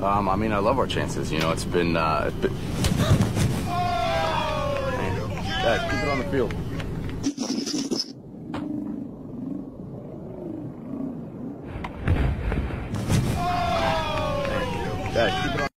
I mean, I love our chances. You know, it's been. Man. Dad, keep it on the field. Dad, keep it on.